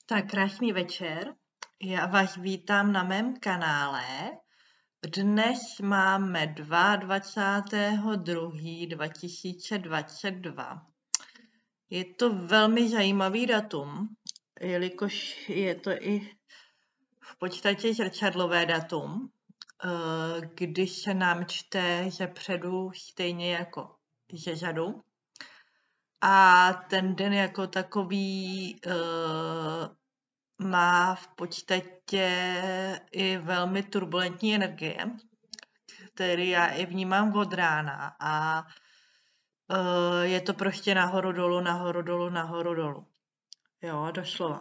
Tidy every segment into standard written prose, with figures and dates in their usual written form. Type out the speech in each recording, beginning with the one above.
Tak krásný večer, já vás vítám na mém kanále. Dnes máme 22.2.2022. Je to velmi zajímavý datum, jelikož je to i v podstatě zrcadlové datum, když se nám čte zepředu stejně jako zezadu. A ten den jako takový má v podstatě i velmi turbulentní energie, který já i vnímám od rána a je to prostě nahoru dolů, nahoru dolů, nahoru dolů. Jo, doslova.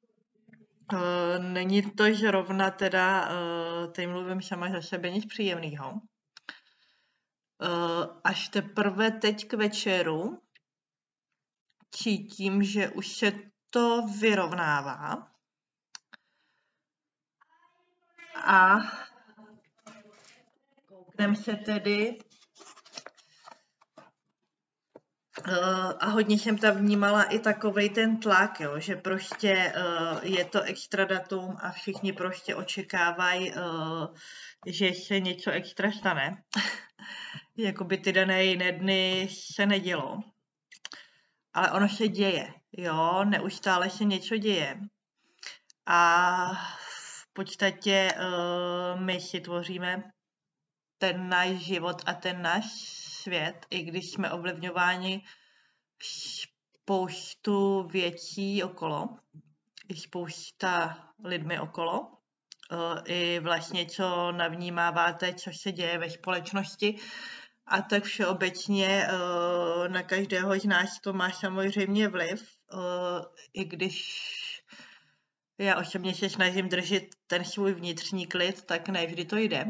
Není to zrovna teda, teď mluvím sama za sebe, nic příjemného. Až teprve teď k večeru cítím, že už se to vyrovnává. A koukneme se tedy. A hodně jsem tam vnímala i takovej ten tlak, jo, že prostě je to extra datum a všichni prostě očekávají, že se něco extra stane. Jakoby ty dané jiné dny se nedělo. Ale ono se děje, jo, neustále se něco děje. A v podstatě my si tvoříme ten náš život a ten náš svět, i když jsme ovlivňováni spoustu věcí okolo, i spousta lidmi okolo, i vlastně co navnímáváte, co se děje ve společnosti, a tak všeobecně na každého z nás to má samozřejmě vliv, i když já osobně se snažím držet ten svůj vnitřní klid, tak ne vždy to jde.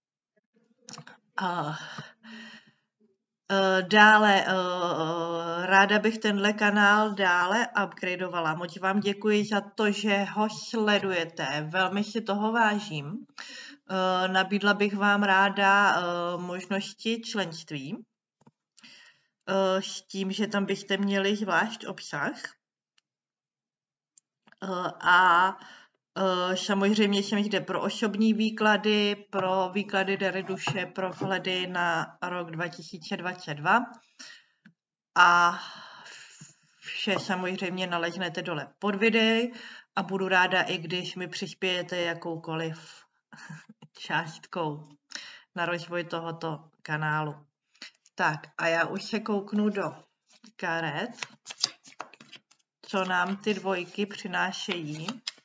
Dále ráda bych tenhle kanál dále upgradeovala. Moc vám děkuji za to, že ho sledujete. Velmi si toho vážím. Nabídla bych vám ráda možnosti členství s tím, že tam byste měli zvlášť obsah. A samozřejmě jsem zde pro osobní výklady, pro výklady dary duše, pro vhledy na rok 2022 a vše samozřejmě naleznete dole pod videí a budu ráda, i když mi přispějete jakoukoliv částkou na rozvoj tohoto kanálu. Tak a já už se kouknu do karet, co nám ty dvojky přinášejí.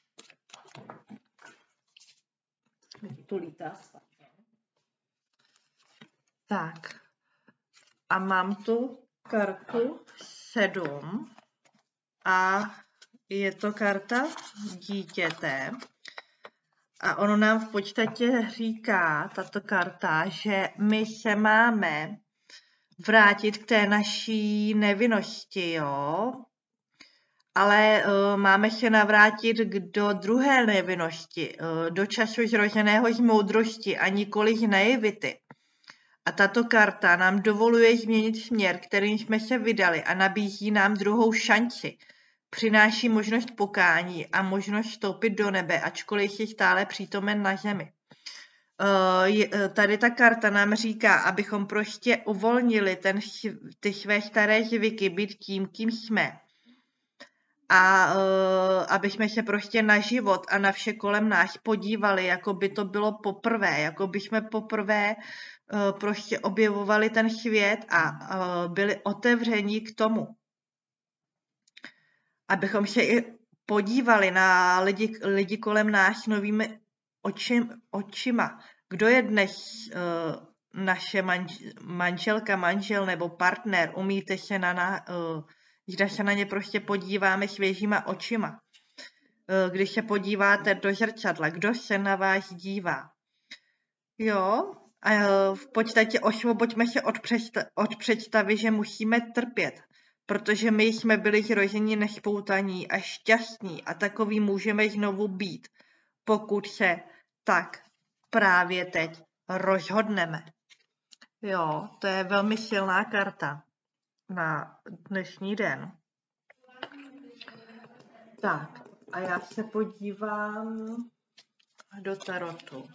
Tak, a mám tu kartu 7 a je to karta dítěte. A ono nám v podstatě říká, tato karta, že my se máme vrátit k té naší nevinnosti, jo? Ale máme se navrátit do druhé nevinnosti, do času zrozeného z moudrosti a nikoli z naivity. A tato karta nám dovoluje změnit směr, kterým jsme se vydali, a nabízí nám druhou šanci. Přináší možnost pokání a možnost vstoupit do nebe, ačkoliv je stále přítomen na zemi. Tady ta karta nám říká, abychom prostě uvolnili ty své staré zvyky, být tím, kým jsme. A aby jsme se prostě na život a na vše kolem nás podívali, jako by to bylo poprvé, jako by jsme poprvé prostě objevovali ten svět a byli otevření k tomu. Abychom se i podívali na lidi kolem nás novými očima. Kdo je dnes naše manželka, manžel nebo partner? Umíte se když se na ně prostě podíváme svěžíma očima. Když se podíváte do zrcadla, kdo se na vás dívá. Jo, a v podstatě osvoboďme se od představy, že musíme trpět, protože my jsme byli zrozeni nespoutaní a šťastní a takový můžeme znovu být, pokud se tak právě teď rozhodneme. Jo, to je velmi silná karta na dnešní den. Tak a já se podívám do tarotu.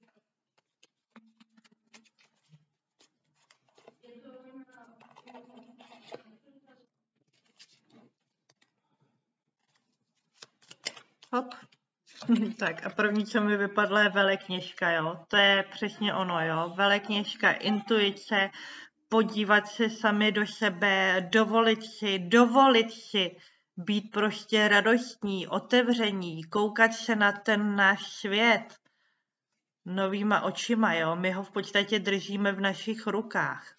Hop. Tak a první, co mi vypadlo, je velekněžka, jo. To je přesně ono, jo. Velekněžka, intuice, podívat se sami do sebe, dovolit si být prostě radostní, otevření, koukat se na ten náš svět novýma očima, jo. My ho v podstatě držíme v našich rukách.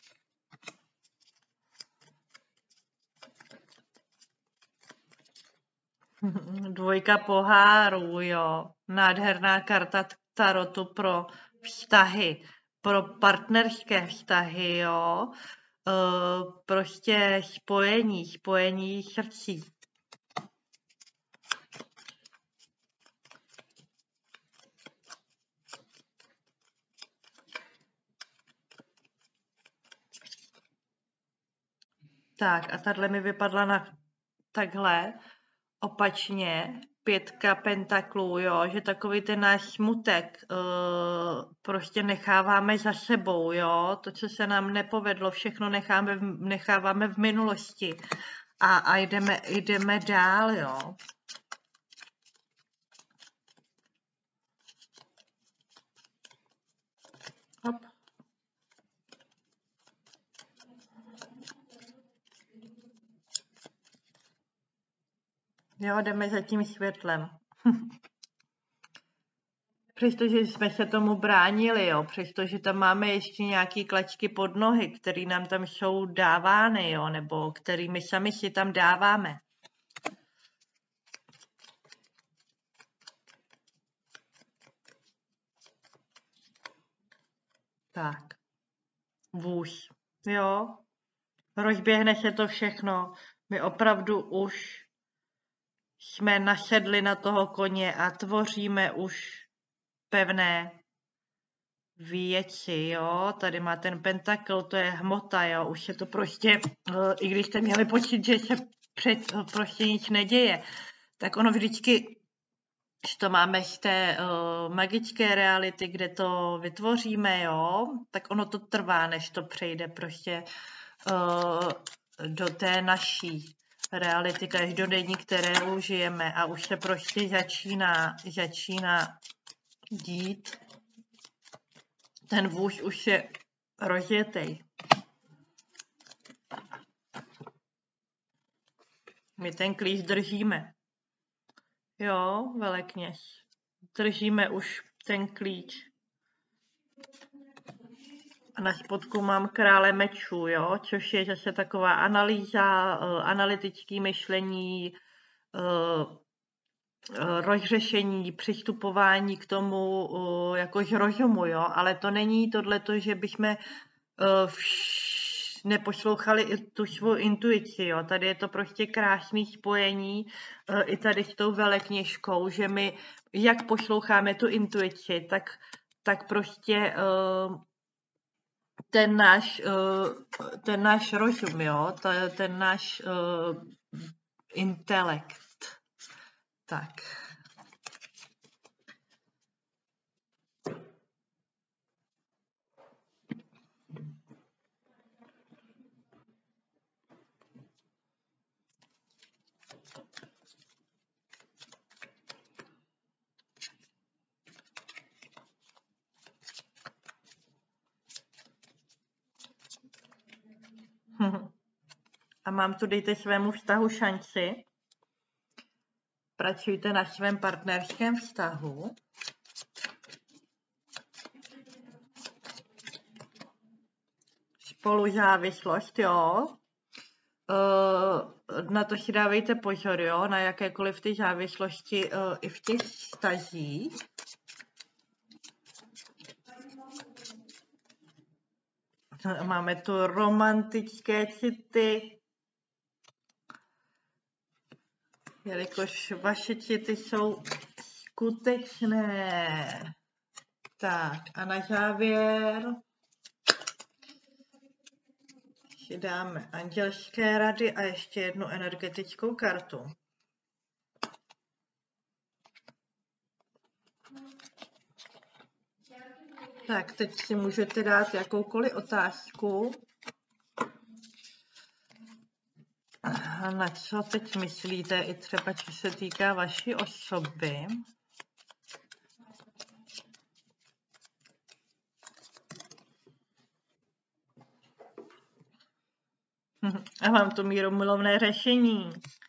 Dvojka pohárů, jo. Nádherná karta tarotu pro vztahy, pro partnerské vztahy, jo. Prostě spojení srdcí. Tak a tahle mi vypadla na takhle, opačně, 5 pentaklů, jo, že takový ten náš smutek prostě necháváme za sebou, jo, to, co se nám nepovedlo, všechno necháváme v minulosti a jdeme dál, jo. Hop. Jo, jdeme za tím světlem. Přestože jsme se tomu bránili, jo, přestože tam máme ještě nějaký klačky pod nohy, které nám tam jsou dávány, jo, nebo kterými sami si tam dáváme. Tak. Vůz. Jo. Rozběhne se to všechno. My opravdu už jsme nasedli na toho koně a tvoříme už pevné věci, jo. Tady má ten pentakl, to je hmota, jo. Už se to prostě, i když jste měli pocit, že se prostě nic neděje, tak ono vždycky, když to máme z té magické reality, kde to vytvoříme, jo, tak ono to trvá, než to přejde prostě do té naší reality každodenní, kterou žijeme a už se prostě začíná dít. Ten vůz už je rozjetej. My ten klíč držíme. Jo, velekněz. Držíme už ten klíč. A na spodku mám krále mečů, jo, což je zase taková analýza, analytické myšlení, rozřešení, přistupování k tomu jakož rozumu, jo, ale to není tohleto, že bychom neposlouchali i tu svou intuici, jo, tady je to prostě krásné spojení i tady s tou velekněžkou, že my jak posloucháme tu intuici, tak prostě ten náš rozum, jo, ten náš intelekt. Tak. A mám tu, dejte svému vztahu šanci. Pracujte na svém partnerském vztahu. Spoluzávislost, jo. Na to si dávejte pozor, jo, na jakékoliv ty závislosti i v těch vztazích. Máme tu romantické city, jelikož vaše city jsou skutečné. Tak a na závěr si dáme andělské rady a ještě jednu energetickou kartu. Tak, teď si můžete dát jakoukoliv otázku. Na co teď myslíte, i třeba, co se týká vaší osoby. A mám to mírumilovné řešení.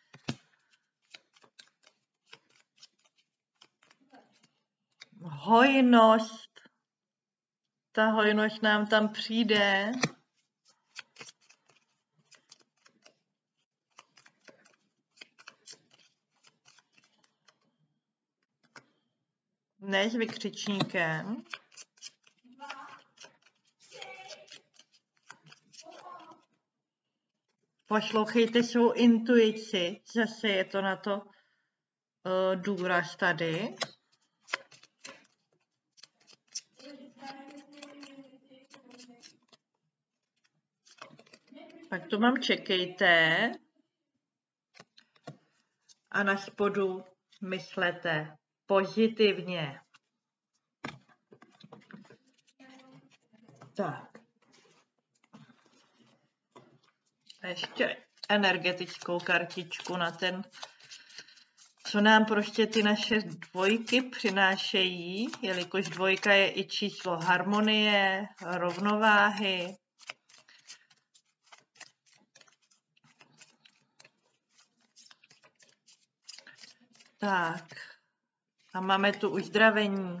Hojnost. Ta hojnost nám tam přijde. Ne s vykřičníkem. Poslouchejte svou intuici. Zase je to na to důraz tady. Pak to mám čekejte. A na spodu myslete pozitivně. Tak. A ještě energetickou kartičku na ten, co nám prostě ty naše dvojky přinášejí, jelikož dvojka je i číslo harmonie, rovnováhy. Tak. A máme tu uzdravení.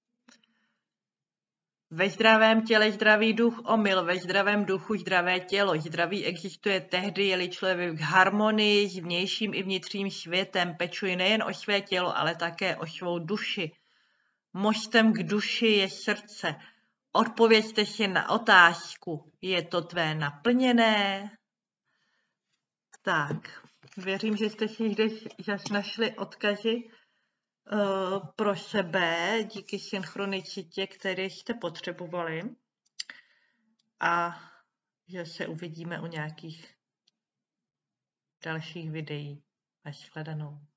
Ve zdravém těle zdravý duch omyl, ve zdravém duchu zdravé tělo. Zdraví existuje tehdy, je-li člověk v harmonii s vnějším i vnitřním světem. Pečuje nejen o své tělo, ale také o svou duši. Mostem k duši je srdce. Odpovězte si na otázku. Je to tvé naplněné? Tak, věřím, že jste si zde našli odkazy pro sebe díky synchronicitě, které jste potřebovali, a že se uvidíme u nějakých dalších videí. Nashledanou.